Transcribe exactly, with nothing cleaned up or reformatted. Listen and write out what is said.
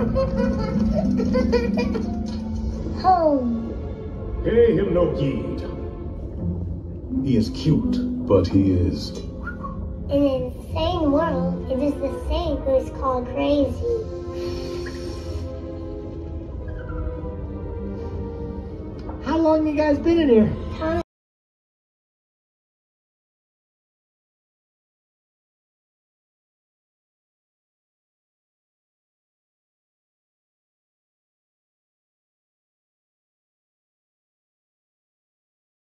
Home. Pay him no heed. He is cute, but he is... In an insane world, it is the same who is called crazy. How long you guys been in here?